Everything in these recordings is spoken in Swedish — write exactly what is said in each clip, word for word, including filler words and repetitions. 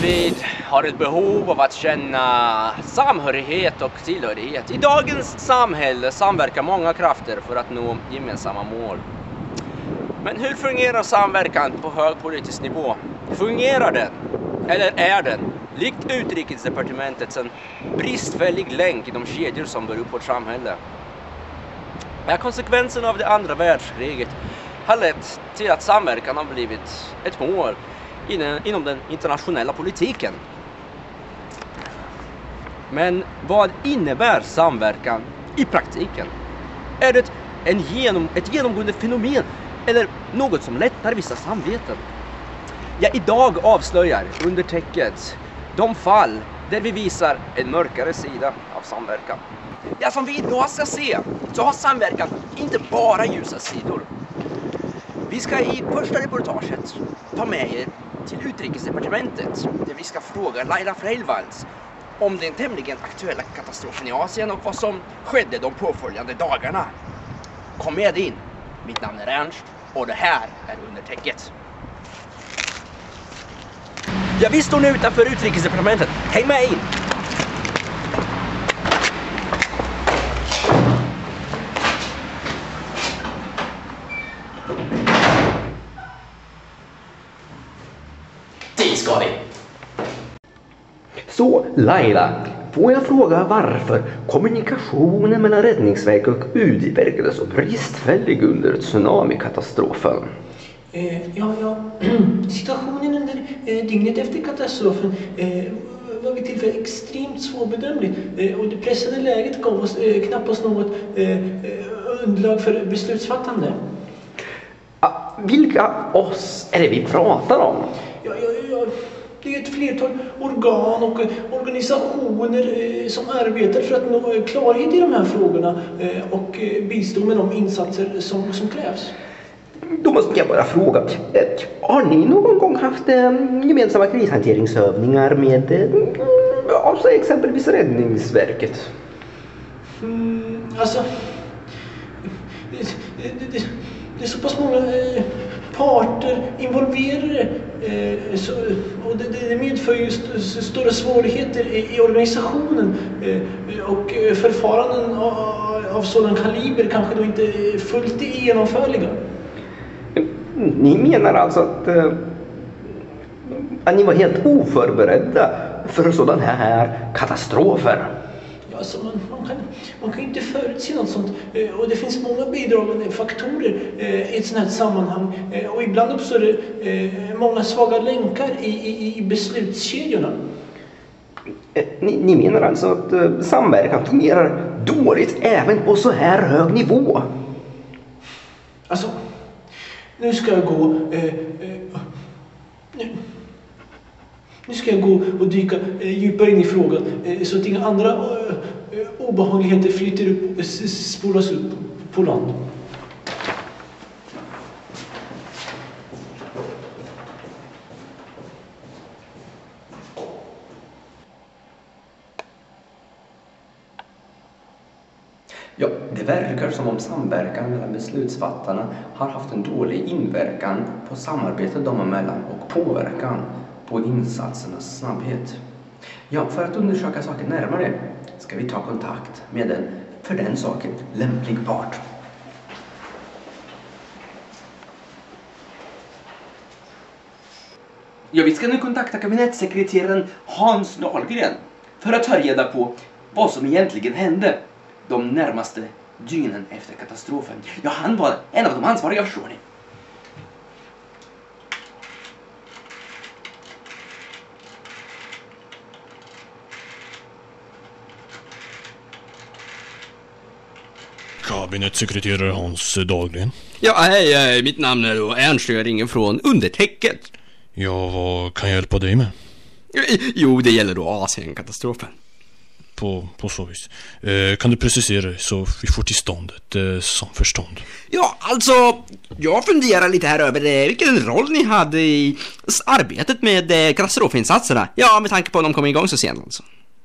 alltid har ett behov av att känna samhörighet och tillhörighet. I dagens samhälle samverkar många krafter för att nå gemensamma mål. Men hur fungerar samverkan på hög politisk nivå? Fungerar den? Eller är den, likt utrikesdepartementet, en bristfällig länk i de kedjor som bär upp vårt samhälle? Ja, konsekvensen av det andra världskriget har lett till att samverkan har blivit ett mål inom den internationella politiken. Men vad innebär samverkan i praktiken? Är det en genom, ett genomgående fenomen eller något som lättar vissa samveten? Ja, idag avslöjar Undertäcket de fall där vi visar en mörkare sida av samverkan. Ja, som vi idag ska se så har samverkan inte bara ljusa sidor. Vi ska i första reportaget ta med er till utrikesdepartementet där vi ska fråga Laila Freivalds om den tämligen aktuella katastrofen i Asien och vad som skedde de påföljande dagarna. Kom med in. Mitt namn är Ernst och det här är Undertäcket. Ja, vi står nu utanför utrikesdepartementet. Häng med in! Dit ska vi! Så, Laila, får jag fråga varför kommunikationen mellan Räddningsverket och U D verkade så bristfällig under tsunamikatastrofen? Eh, ja, ja. Situationen under eh, dygnet efter katastrofen eh, var vid tillfälle extremt svårbedömlig eh, och det pressade läget gav oss eh, knappast något eh, underlag för beslutsfattande. Ah, vilka oss är det vi pratar om? Ja, ja, ja. Det är ett flertal organ och organisationer eh, som arbetar för att nå klarhet i de här frågorna eh, och bistå med de insatser som, som krävs. Då måste jag bara fråga, har ni någon gång haft eh, gemensamma krishanteringsövningar med eh, alltså exempelvis Räddningsverket? Mm, alltså, det, det, det, det är så pass många eh, parter involverade eh, så, och det, det medför just stora svårigheter i, i organisationen eh, och förfaranden av, av sådan kaliber kanske då inte fullt genomförliga. Ni menar alltså att, uh, att ni var helt oförberedda för sådana här katastrofer? Ja, alltså man, man, kan, man kan inte förutse något sånt. Uh, och det finns många bidragande faktorer uh, i ett sådant här sammanhang. Uh, och ibland uppstår det uh, många svaga länkar i, i, i beslutskedjorna. Uh, ni, ni menar alltså att uh, samverkan fungerar dåligt även på så här hög nivå? Alltså... Nu ska jag gå eh, eh, nu, nu ska jag gå och dyka eh, djupare in i frågan eh, så att inga andra eh, obehagligheter flyter upp och spolas upp på land. Ja, det verkar som om samverkan mellan beslutsfattarna har haft en dålig inverkan på samarbetet dem emellan och påverkan på insatsernas snabbhet. Ja, för att undersöka saken närmare ska vi ta kontakt med en för den saken lämplig part. Ja, vi ska nu kontakta kabinettssekreteraren Hans Dahlgren för att ta reda på vad som egentligen hände de närmaste dygnen efter katastrofen. Ja, han var en av de ansvariga, förstår ni. Kabinettssekreterare Hans Dahlgren. Ja, hej, mitt namn är då Ernst och jag ringer från Undertäcket. Ja, vad kan jag hjälpa dig med? Jo, det gäller då Asien-katastrofen. På, på så vis. Eh, kan du precisera så vi får till stånd ett eh, samförstånd? Ja, alltså, jag funderar lite här över eh, vilken roll ni hade i arbetet med eh, katastrofinsatserna. Ja, med tanke på att de kom igång så sent alltså.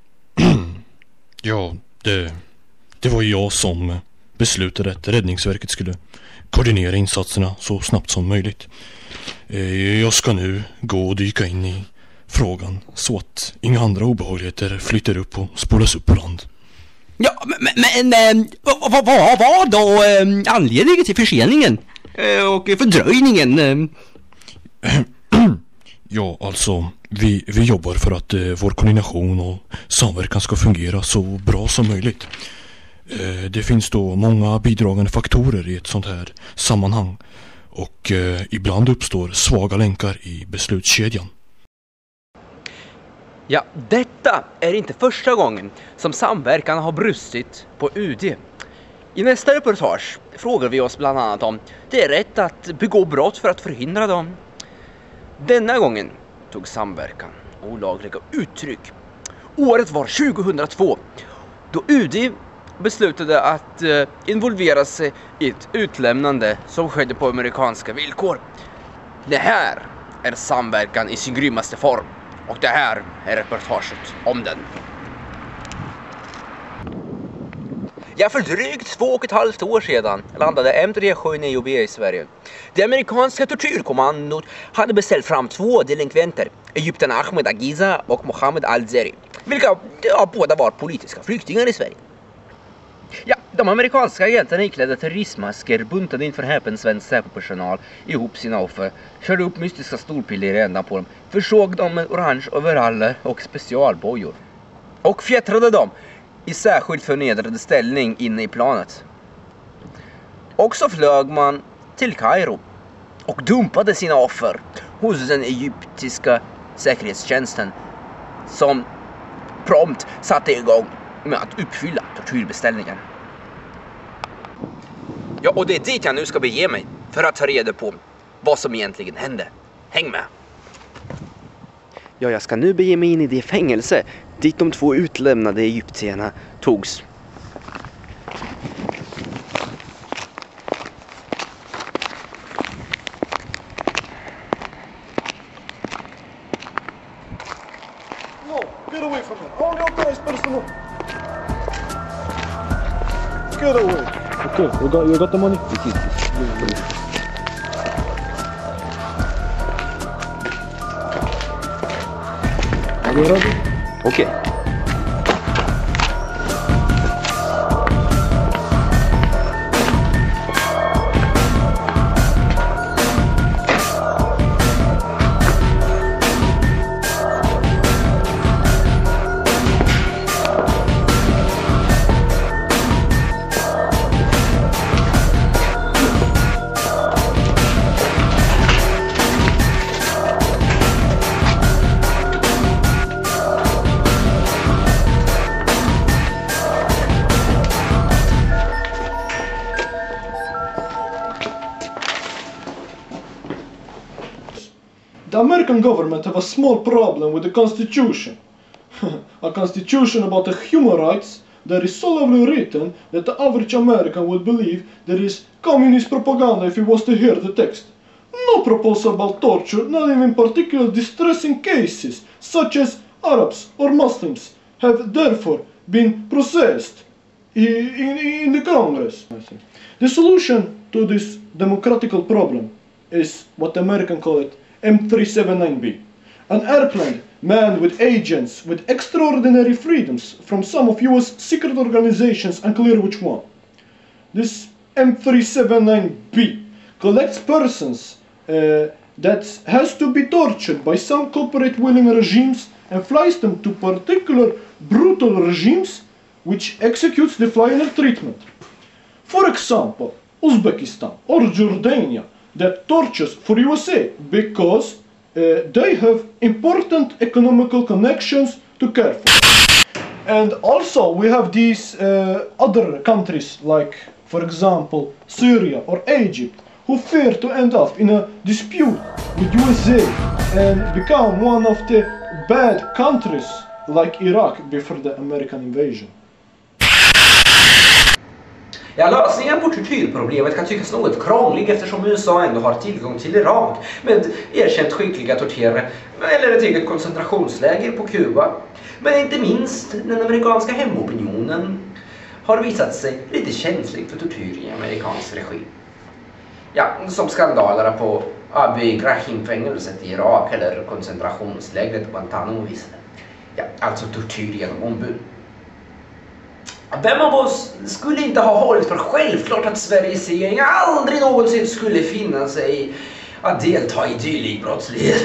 Ja, det, det var jag som beslutade att Räddningsverket skulle koordinera insatserna så snabbt som möjligt. Eh, jag ska nu gå och dyka in i frågan så att inga andra obehagligheter flyter upp och spolas upp på land. Ja, men, men äh, vad, vad, vad var då äh, anledningen till förseningen äh, och fördröjningen? Äh? Ja, alltså, vi, vi jobbar för att eh, vår koordination och samverkan ska fungera så bra som möjligt. Eh, det finns då många bidragande faktorer i ett sånt här sammanhang och eh, ibland uppstår svaga länkar i beslutskedjan. Ja, detta är inte första gången som samverkan har brustit på U D. I nästa reportage frågar vi oss bland annat om det är rätt att begå brott för att förhindra dem. Denna gången tog samverkan olagliga uttryck. Året var tjugohundratvå då U D beslutade att eh, involvera sig i ett utlämnande som skedde på amerikanska villkor. Det här är samverkan i sin grymmaste form och det här är reportaget om den. Ja, för drygt två och ett halvt år sedan landade M tre sju nio B i Sverige. Det amerikanska tortyrkommandot hade beställt fram två delinkventer, Egypten Ahmed Agiza och Mohammed Al-Zeri, vilka ja, båda var politiska flyktingar i Sverige. Ja, de amerikanska agenterna iklädda terroristmasker buntade inför häpen svensk säkerhetspersonal ihop sina offer, körde upp mystiska stolpiller i ändan på dem, försåg dem med orange overaller och specialbojor och fjättrade dem i särskilt förnedrade ställning inne i planet. Och så flög man till Kairo och dumpade sina offer hos den egyptiska säkerhetstjänsten som prompt satte igång med att uppfylla tortyrbeställningen. Ja, och det är dit jag nu ska bege mig för att ta reda på vad som egentligen hände. Häng med! Ja, jag ska nu bege mig in i det fängelse dit de två utlämnade egyptierna togs. No, get away from me. All your guys, personal. Get away. Okay, you got, you got the money? Are you ready? Okej. The American government have a small problem with the constitution. A constitution about the human rights that is so lovely written that the average American would believe that is communist propaganda if he was to hear the text. No proposal about torture, not even particular distressing cases, such as Arabs or Muslims, have therefore been processed in, in, in the Congress. The solution to this democratical problem is what the Americans call it M three seventy-nine B, an airplane manned with agents with extraordinary freedoms from some of U S secret organizations, unclear which one. This M three seventy-nine B collects persons uh, that has to be tortured by some corporate willing regimes and flies them to particular brutal regimes which executes the final treatment. For example, Uzbekistan or Jordania that tortures for U S A because uh, they have important economical connections to care for. And also we have these uh, other countries like, for example, Syria or Egypt, who fear to end up in a dispute with U S A and become one of the bad countries like Iraq before the American invasion. Ja, lösningen på tortyrproblemet kan tyckas något krånglig eftersom U S A ändå har tillgång till Irak med erkänt skickliga torterare eller ett eget koncentrationsläger på Kuba. Men inte minst den amerikanska hemopinionen har visat sig lite känslig för tortyr i amerikansk regi. Ja, som skandalerna på Abu Ghraib-fängelset i Irak eller koncentrationslägret Guantanamo visade. Ja, alltså tortyr genom ombud. Vem av oss skulle inte ha hållit för självklart att Sveriges regering aldrig någonsin skulle finna sig att delta i dylik brottslighet?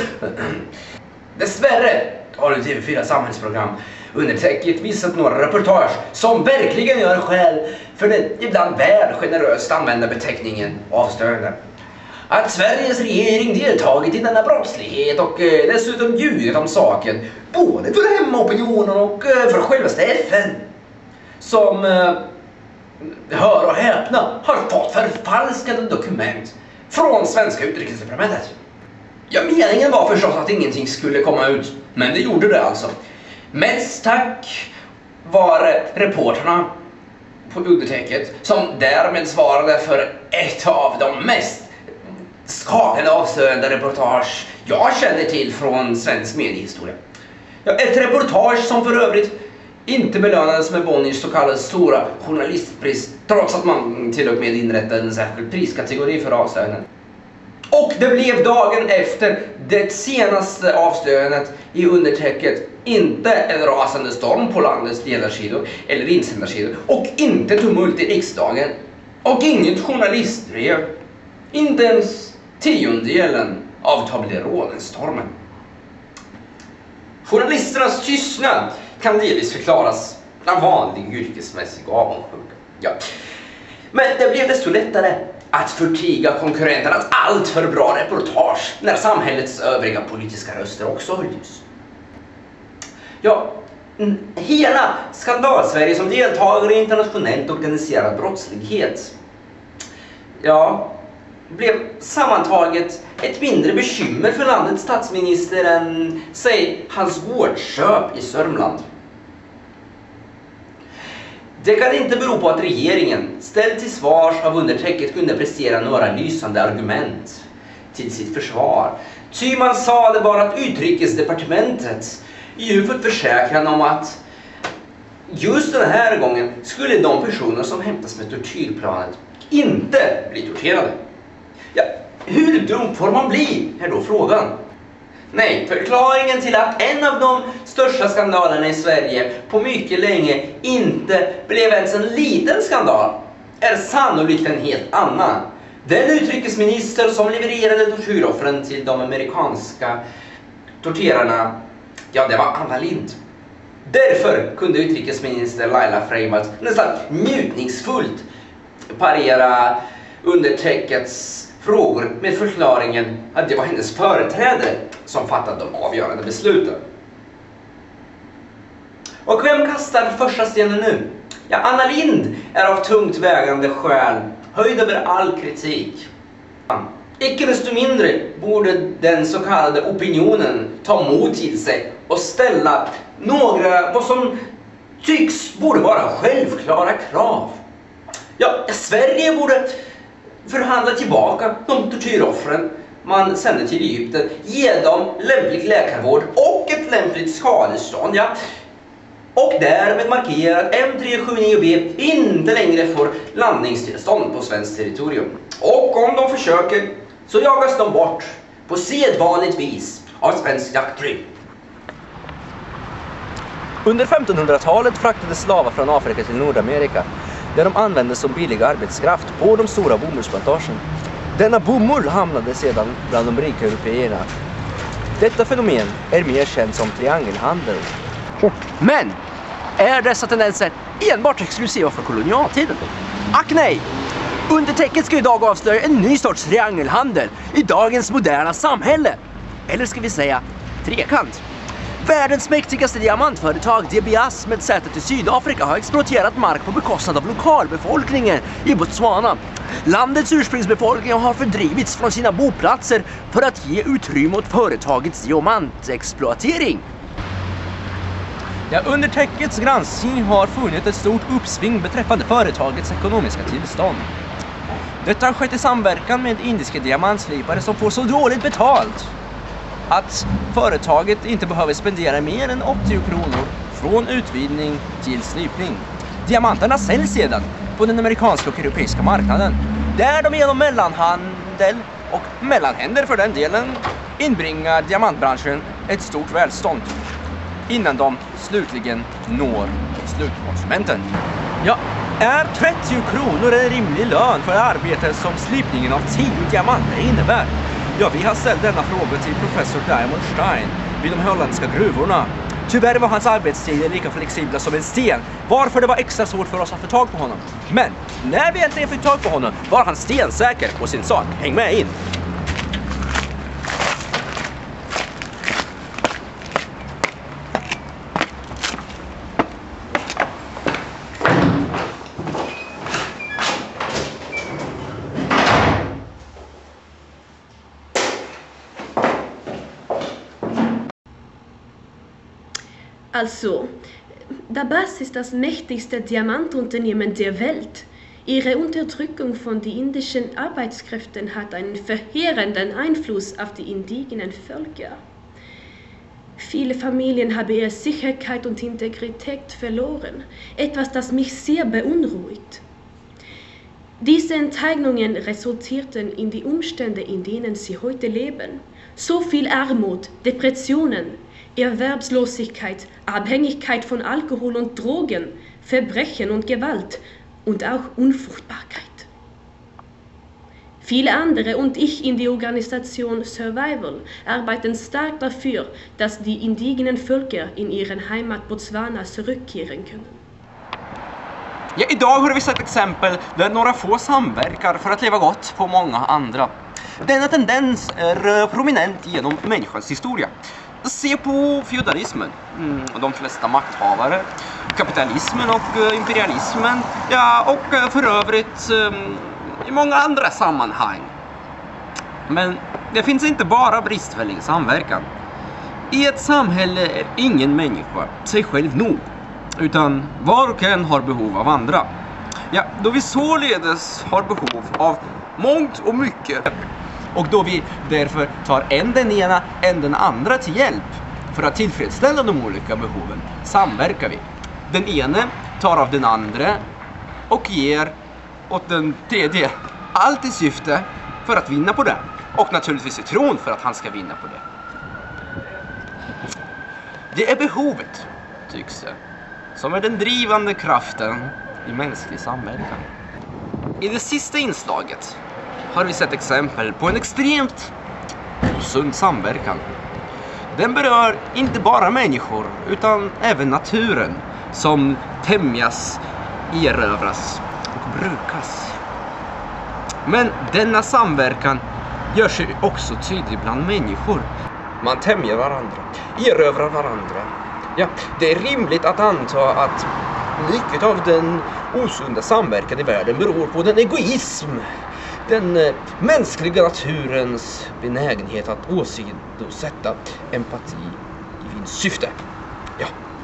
Dessvärre har T V fyra samhällsprogram under täcket visat några reportage som verkligen gör skäl för den ibland väl generöst använda beteckningen avslöjande. Att Sveriges regering deltagit i denna brottslighet och eh, dessutom ljugit om saken både för hemmaopinionen och eh, för självaste F N. Som, eh, hör och häpna, har fått förfalskade dokument från svenska utrikesdepartementet. Ja, meningen var förstås att ingenting skulle komma ut, men det gjorde det alltså. Mest tack var reporterna på undertecket som därmed svarade för ett av de mest skakande avslöjande reportage jag känner till från svensk mediehistoria. Ja, ett reportage som för övrigt inte belönades med Bonniers så kallade stora journalistpris, trots att man till och med inrättade en särskild priskategori för avslöjandet. Och det blev dagen efter det senaste avslöjandet i undertecket inte en rasande storm på landets ledarsidor eller insändarsidor, och inte tumult i riksdagen, och inget journalistbrev, inte ens tiondelen av Toblerone-stormen. Journalisternas tystnad kan delvis förklaras av vanlig yrkesmässig avundsjuka. Ja. Men det blev desto lättare att förtiga konkurrenternas allt för bra reportage när samhällets övriga politiska röster också höjdes. Ja, hela skandal-Sverige som deltagare i internationellt organiserad brottslighet, ja, blev sammantaget ett mindre bekymmer för landets statsminister än, säg, hans gårdsköp i Sörmland. Det kan inte bero på att regeringen, ställd till svars av undertecket, kunde prestera några lysande argument till sitt försvar. Ty man sa det bara att utrikesdepartementet ju fått försäkran om att just den här gången skulle de personer som hämtas med tortyrplanet inte bli torterade. Ja, hur dum får man bli, är då frågan. Nej, förklaringen till att en av de största skandalerna i Sverige på mycket länge inte blev ens en liten skandal är sannolikt en helt annan. Den utrikesminister som levererade tortyroffren till de amerikanska torterarna, ja, det var Anna Lindh. Därför kunde utrikesminister Laila Freivalds nästan njutningsfullt parera underteckets frågor med förklaringen att det var hennes företrädare som fattade de avgörande besluten. Och vem kastar första stenen nu? Ja, Anna Lindh är av tungt vägande skäl höjd över all kritik. Icke desto mindre borde den så kallade opinionen ta mod till sig och ställa några vad som tycks borde vara självklara krav. Ja, Sverige borde förhandla tillbaka de tortyroffren man sände till Egypten, ge dem lämplig läkarvård och ett lämpligt skadestånd, ja. Och därmed markera att M tre sju nio B inte längre får landningstillstånd på svenskt territorium. Och om de försöker så jagas de bort på sedvanligt vis av svensk jaktflyg. Under femtonhundratalet fraktades slavar från Afrika till Nordamerika, där de användes som billig arbetskraft på de stora bomullsplantagen. Denna bomull hamnade sedan bland de rika européerna. Detta fenomen är mer känt som triangelhandel. Men är dessa tendenser enbart exklusiva för kolonialtiden? Ack nej! Undertecket ska idag avslöja en ny sorts triangelhandel i dagens moderna samhälle. Eller ska vi säga trekant. Världens mäktigaste diamantföretag D B A S med sätet i Sydafrika har exploaterat mark på bekostnad av lokalbefolkningen i Botswana. Landets ursprungsbefolkning har fördrivits från sina boplatser för att ge utrymme åt företagets diamantexploatering. Ja, underteckets granskning har funnit ett stort uppsving beträffande företagets ekonomiska tillstånd. Detta har skett i samverkan med indiska diamantslipare som får så dåligt betalt att företaget inte behöver spendera mer än åttio kronor från utvinning till slipning. Diamanterna säljs sedan på den amerikanska och europeiska marknaden, där de genom mellanhandel och mellanhänder för den delen inbringar diamantbranschen ett stort välstånd innan de slutligen når slutkonsumenten. Ja, är trettio kronor en rimlig lön för arbete som slipningen av tio diamanter innebär? Ja, vi har ställt denna fråga till professor Diamond Stein vid de holländska gruvorna. Tyvärr var hans arbetstider lika flexibla som en sten, varför det var extra svårt för oss att få tag på honom. Men när vi äntligen fick tag på honom var han stensäker på sin sak. Häng med in! Also, dabei ist das mächtigste Diamantunternehmen der Welt. Ihre Unterdrückung von den indischen Arbeitskräften hat einen verheerenden Einfluss auf die indigenen Völker. Viele Familien haben ihre Sicherheit und Integrität verloren, etwas, das mich sehr beunruhigt. Diese Enteignungen resultierten in die Umstände, in denen sie heute leben. So viel Armut, Depressionen, Erwerbslosigkeit, Abhängigkeit von Alkohol und Drogen, Verbrechen und Gewalt und auch Unfruchtbarkeit. Viele andere und ich in der Organisation Survival arbeiten stark dafür, dass die indigenen Völker in ihren Heimat Botswana zurückkehren können. Ja, idag har vi sett exempel där några få samverkar för att leva gott på många andra. Denna tendens är prominent genom människans historia. Se på feudalismen, mm, och de flesta makthavare, kapitalismen och imperialismen, ja, och för övrigt um, i många andra sammanhang. Men det finns inte bara bristfällig samverkan. I ett samhälle är ingen människa sig själv nog, utan var och en har behov av andra. Ja, då vi således har behov av mångt och mycket, och då vi därför tar en den ena, en den andra till hjälp för att tillfredsställa de olika behoven, samverkar vi. Den ene tar av den andra och ger åt den tredje. Allt i syfte för att vinna på det. Och naturligtvis i tron för att han ska vinna på det. Det är behovet, tycks det, som är den drivande kraften i mänsklig samverkan. I det sista inslaget har vi sett exempel på en extremt sund samverkan. Den berör inte bara människor utan även naturen som tämjas, erövras och brukas. Men denna samverkan gör sig också tydlig bland människor. Man tämjer varandra, erövrar varandra. Ja, det är rimligt att anta att mycket av den osunda samverkan i världen beror på den egoism, den eh, mänskliga naturens benägenhet att åsidosätta empati i vinstsyfte. Ja.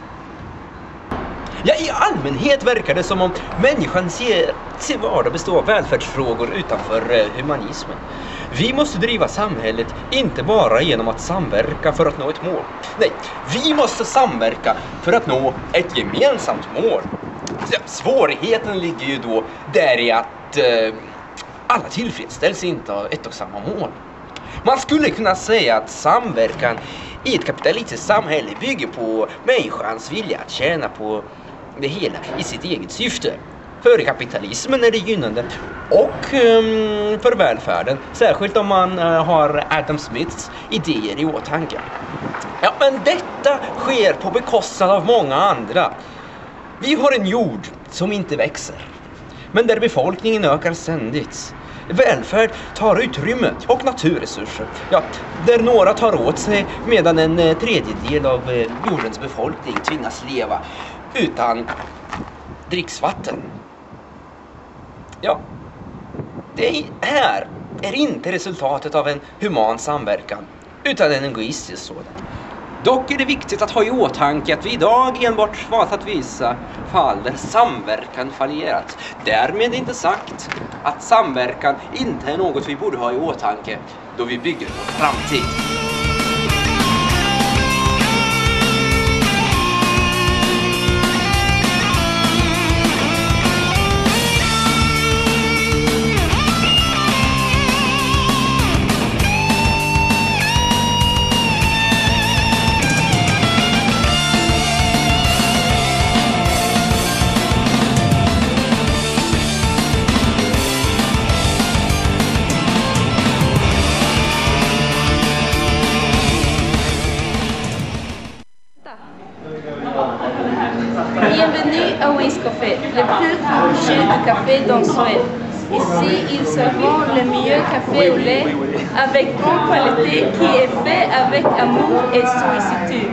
Ja, i allmänhet verkar det som om människan ser sin vardag bestå av välfärdsfrågor utanför eh, humanismen. Vi måste driva samhället inte bara genom att samverka för att nå ett mål. Nej, vi måste samverka för att nå ett gemensamt mål. Ja, svårigheten ligger ju då där i att eh, alla tillfredsställs inte av ett och samma mål. Man skulle kunna säga att samverkan i ett kapitalistiskt samhälle bygger på människans vilja att tjäna på det hela i sitt eget syfte. För kapitalismen är det gynnande och um, för välfärden, särskilt om man uh, har Adam Smiths idéer i åtanke. Ja, men detta sker på bekostnad av många andra. Vi har en jord som inte växer, men där befolkningen ökar ständigt. Välfärd tar utrymme och naturresurser, ja, där några tar åt sig medan en eh, tredjedel av eh, jordens befolkning tvingas leva utan dricksvatten. Ja, det här är inte resultatet av en human samverkan, utan en egoistisk sådan. Dock är det viktigt att ha i åtanke att vi idag enbart valt att visa fall där samverkan fallerat. Därmed inte sagt att samverkan inte är något vi borde ha i åtanke då vi bygger vår framtid. café dans Suède. Ici, ils seront le meilleur café au lait avec grande qualité qui est fait avec amour et sollicitude.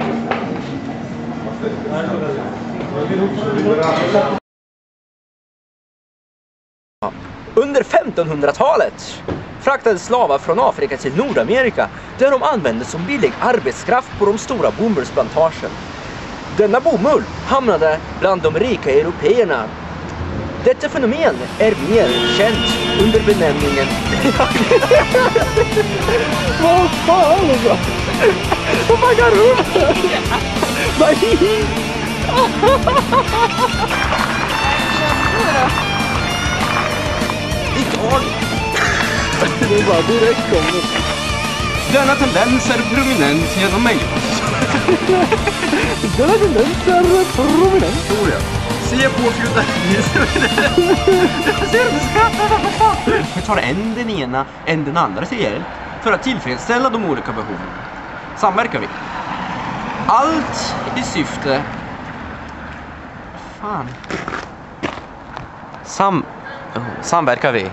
Under femtonhundratalet fraktades slavar från Afrika till Nordamerika där de användes som billig arbetskraft på de stora bomullsplantagen. Denna bomull hamnade bland de rika européerna. Detta fenomen är mer känt under benämningen... Vad fan alltså? Vad fan kan du? Nej! Idag... Det är bara direkt kommer. Denna tendens är prominent genom människan. Denna tendens är prominent. Tror jag. Se på fjorton. Ser du skrattar på fan? Vi tar en den ena, en den andra till hjälp för att tillfredsställa de olika behoven. Samverkar vi. Allt i syfte... Fan. Sam... Oh, samverkar vi.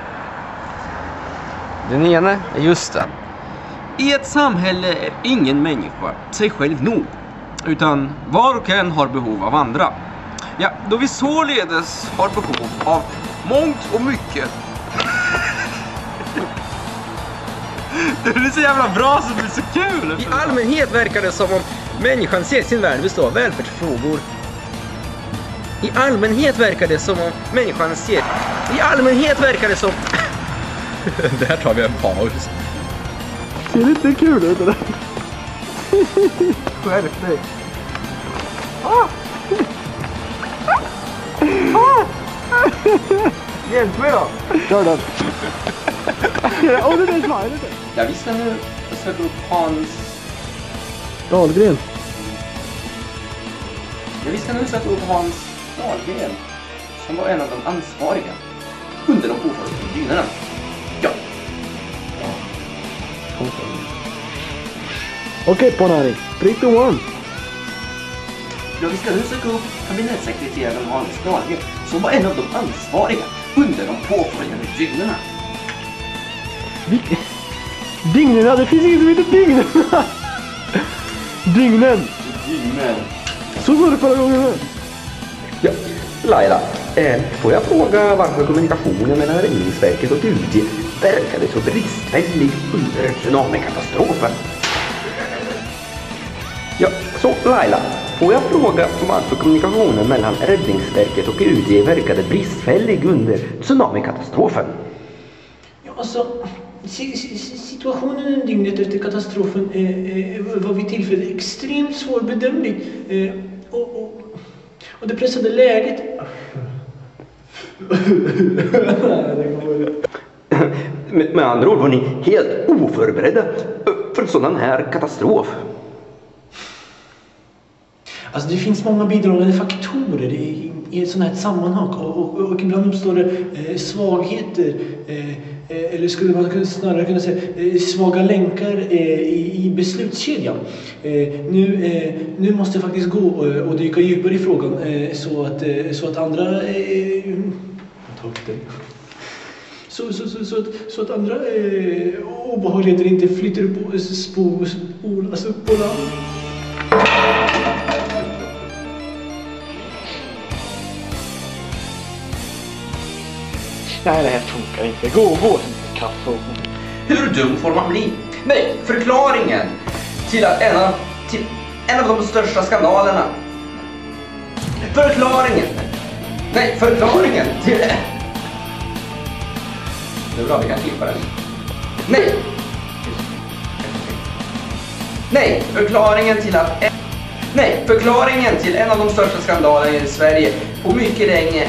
Den ena är just det. I ett samhälle är ingen människa sig själv nog, utan var och en har behov av andra. Ja, då vi således har behov av mångt och mycket. Det är så jävla bra så det blir så kul. I allmänhet verkar det som om människan ser sin värld bestå av välfärdsfrågor. I allmänhet verkar det som om människan ser... I allmänhet verkar det som... Där tar vi en paus. Ser lite kul ut det där. Skärp dig. Ah! Ah! Hjälp mig då. Gör den. Åh, det är smilet. Jag visste nu att söka upp Hans... Dahlgren. Jag visste nu att söka upp Hans Dahlgren, som var en av de ansvariga under de oförutsedda dynerna. Ja. Okej, på näring. three, two, one. Ja, vi ska nu söka upp kabinettssekreteraren Hans Dahlgren, som var en av de ansvariga under de påföljande dynerna. Dygnerna, det finns inget som heter dygnerna. Dygnen. Dygnen. Så var det förra gången här. Ja, Laila, eh, får jag fråga varför kommunikationen mellan Räddningsverket och U D verkade så bristfällig under tsunamikatastrofen? Ja, så Laila, får jag fråga varför kommunikationen mellan Räddningsverket och U D verkade bristfällig under tsunamikatastrofen? Ja, alltså, si- si- situationen under dygnet efter katastrofen eh, eh, var vid tillfället extremt svårbedömlig. Eh, och, och, och det pressade läget... med, med andra ord var ni helt oförberedda för en sådan här katastrof. Alltså det finns många bidragande faktorer i, i ett sådant här sammanhang och, och, och ibland uppstår det eh, svagheter eh, eh, eller skulle man kunna, snarare kunna säga eh, svaga länkar eh, i, i beslutskedjan. Eh, nu, eh, nu måste jag faktiskt gå och, och dyka djupare i frågan eh, så, att, eh, så att andra eh, ta upp det. Så, så, så, så, att, så att andra eh, obehagligheter inte flyttar på spor, spolas upp på land. Nej, det här funkar inte. Gå, gå och hämta kaffe. Hur dum får man bli? Nej, förklaringen till att en av, till en av de största skandalerna. Förklaringen. Nej, förklaringen till det. Det är bra, vi kan klippa den. Nej. Nej, förklaringen till att... Nej, förklaringen till en av de största skandalerna i Sverige på mycket länge.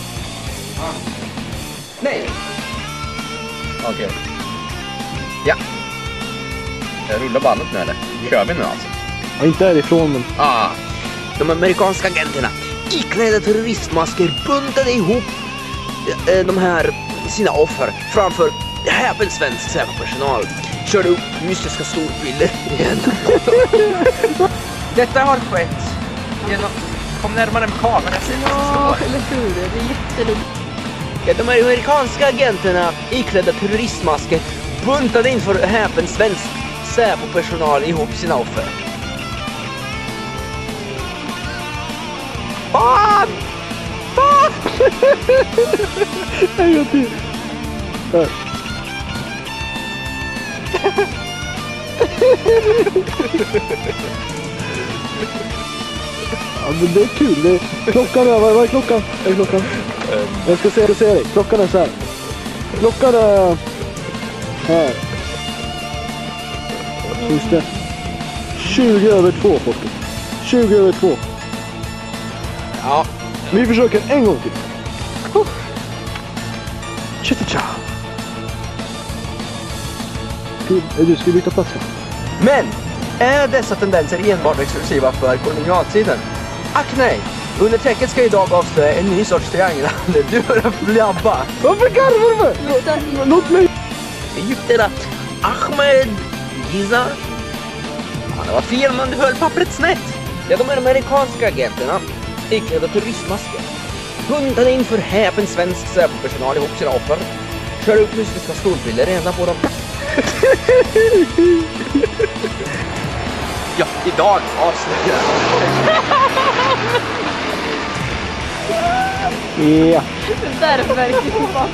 Nej. Okej. Okay. Ja. Jag rullar bandet nu eller? Kör vi nu alltså? Ja, inte härifrån men... Ah. De amerikanska agenterna iklädda terroristmasker buntade ihop de här sina offer framför häpen svensk säkerhetspersonal. Körde upp mystiska storbilder igen. Detta har skett genom... Kom närmare med kameran. Ja, eller hur? Det är jättedumt. Ja, de amerikanska agenterna iklädda terroristmasker buntade inför häpen svensk Säpo-personal ihop sina offer. Fan! Fan! En gång till. Där. Ja, men det är kul. Det är... Klockan är... Vad är klockan? Vad är klockan? Um... Jag ska se, jag ska se dig. Klockan är så här. Klockan är... Här. Finns det? tjugo över två, folket. tjugo över två. Ja. Vi försöker en gång till. Oh. Tja-tja-tja. Du ska byta plats. Men är dessa tendenser enbart exklusiva för kolonialtiden? Ack nej! Undertecket ska idag avslöja en ny sorts triangelhandel. Du börjar flabba. Varför garvar du med? Låt mig. Egypten att Ahmed Giza. Ja, det var fel, men du höll pappret snett. Ja, de är amerikanska agenterna iklädda turistmasker. Buntade inför häpen svensk Säpo-personal ihop sina offer. Kör upp mystiska stolpiller ända på dem. Ja, idag avslöjar. Ja. Det där är verkligen bara.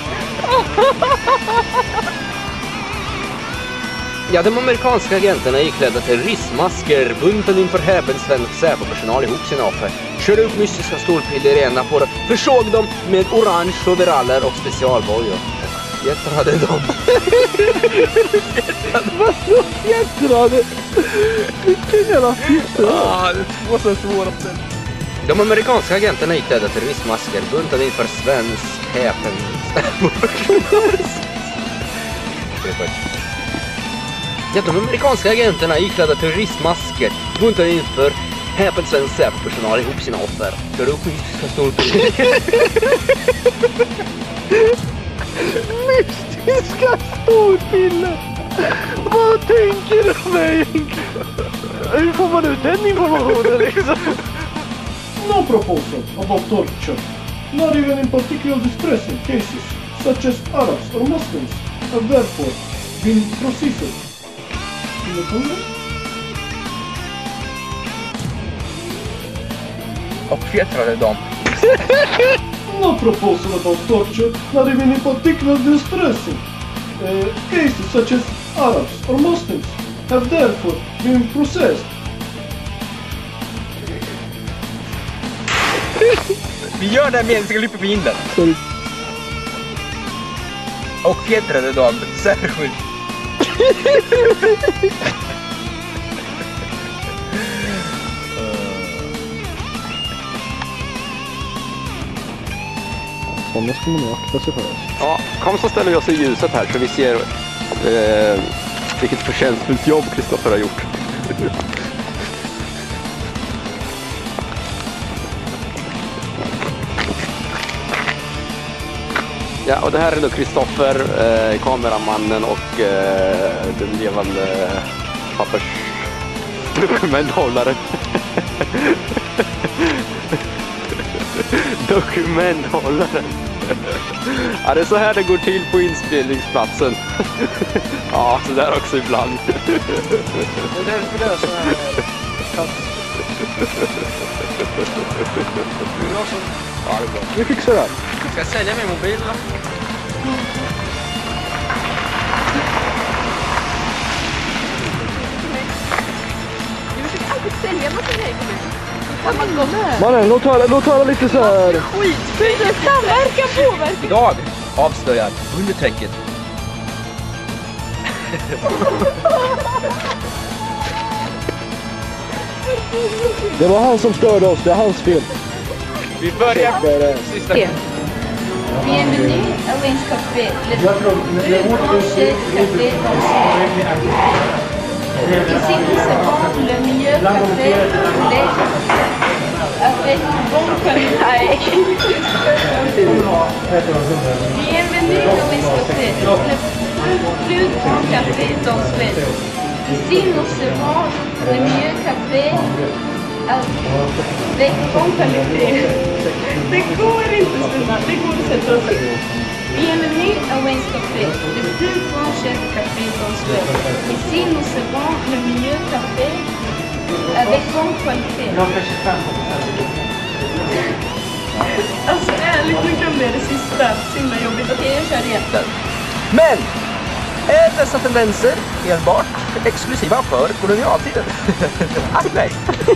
Ja, de amerikanska agenterna iklädda terroristmasker buntade inför häpen svensk Säpo-personal ihop sina offer. Körde upp mystiska stolpiller i ena på dem. Försåg dem med orange overaller och specialbojor. Jättrade dem. Vadå jättrade? Vilken jävla fitta. Ah, det är två så svåra ställen. De amerikanska agenterna iklädda terroristmasker buntade inför svensk häpen Ja, de amerikanska agenterna iklädda terroristmasker buntade inför häpen svensk Säpo-personal ihop sina offer. Körde upp mystiska stolpiller. Mystiska stolpiller! Vad tänker du med egentligen? Hur får man ut den informationen liksom? No proposal about torture. Not even in particular distressing cases, such as Arabs or Muslims, have therefore been processed. Och fjättrade dem. No proposal about torture, not even in particular distressing uh, cases such as Arabs or Muslims have therefore been processed. Vi gör det här medan vi ska lyfta på hinden. Sorry. Och fjättrade dem särskilt. Sådana ska man nog akta sig för. Ja, kom så ställer vi oss i ljuset här så vi ser eh, vilket förtjänstfullt jobb Kristoffer har gjort. Ja, och det här är då Kristoffer, eh, kameramannen och eh, den levande pappersdokumenthållaren. Dokumenthållaren. Ja, det är så här det går till på inspelningsplatsen. Ja, så där också ibland. Det är därför det är så här. Ja, det är bra. Vi fixar det här. Ska jag sälja min mobil då? Du försöker alltid sälja massa grejer för mig. Kan man gå med? Mannen, låt höra, låt höra lite så här. Skitfint! Samverkan påverkar. Idag avslöjar undertecket. Det var han som störde oss, det är hans fel. Vi börjar sista. Bienvenue à Wings Café, le plus branché café d'Angleterre. Ici nous servons le meilleur café au lait avec bon qualité. Bienvenue à Wings Café, le plus grand café d'Angleterre. Ici nous servons le meilleur café allt. Väck från kvalitet. Det går inte, Stina. Det går inte att sätta oss. Bienvenue à Wayne's Café, le plus grand chef café dans Suède. Ici, nous servons le meilleur café avec bonne qualité. Alltså ärligt, nu kan bli det sista. Så himla jobbigt. Okej, jag kör igen. Men är dessa tendenser enbart exklusiva för kolonialtiden? Ack nej.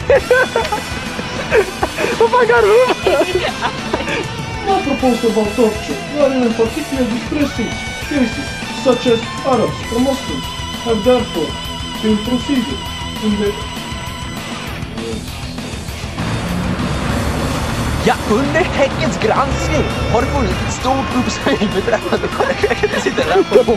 Vad fan kan du? No proposal about torture, wherein in particular distressing cases such as Arabs or Muslims have therefore been proceeded in the... Ja, under Häckens granskning har det funnits ett stort uppsving beträffande korrektionen. Det sitter där på.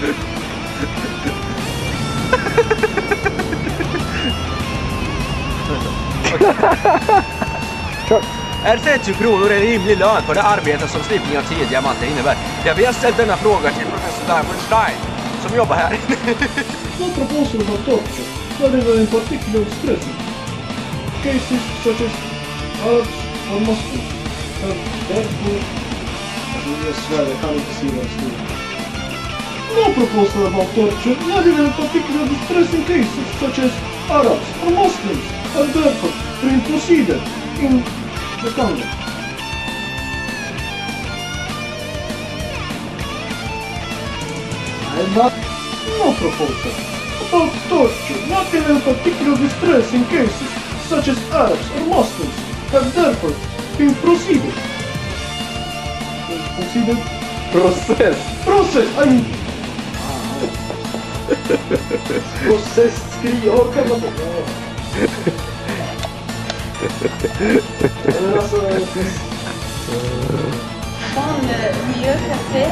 Kör. Är trettio kronor en rimlig lön för det arbete som slipning av tio diamanter innebär? Ja, vi har ställt denna fråga till professor Diamond Stein som jobbar här. No proposal about torture, wherein in particular distressing cases such as Arabs or Muslims have therefore... Jag svär, jag kan inte se vad det står. No proposal about torture, wherein in particular distressing cases such as Arabs or Muslims have therefore been proceeded in the Congress. I'm not... No proposal about torture, not in a particular distressing cases such as Arabs or Muslims have therefore been proceeded. Proceeded? Process! Process! I mean... Process, skri, jag orkar inte. Från Mieux Café.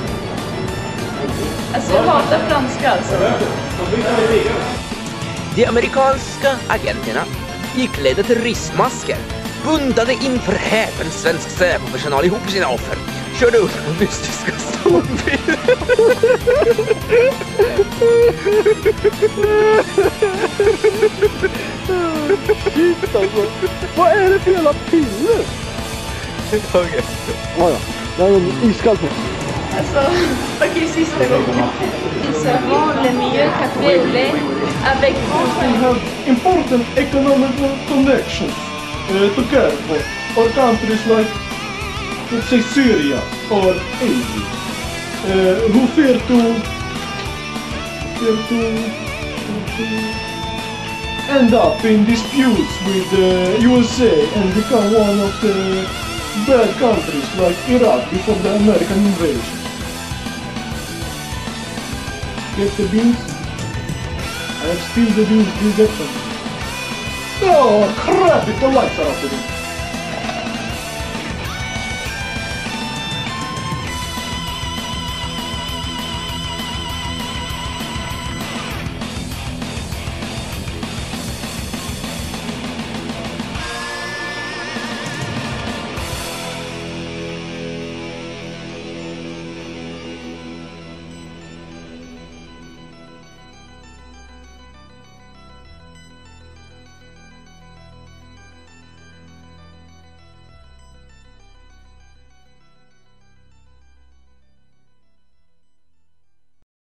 Alltså jag hatar franska alltså. De amerikanska agenterna iklädda terroristmasker bundade inför häpen svensk säpopersonal ihop sina offer. Körde upp den mystiska storbilen. Shit alltså. Vad är det för jävla piller? Okej. Ja, ja. Det är en iskallt. Alltså, okej, sista gången. Ils servent le meilleur café au lait avec They have important economic connections uh, to care for, or countries like, let's say, Syria or Egypt, uh, who fear to, fear to, to end up in disputes with the U S A and become one of the bad countries like Iraq before the American invasion. Get the beans? I have spilled the beans, do you get them? Oh crap, it, the lights are off again.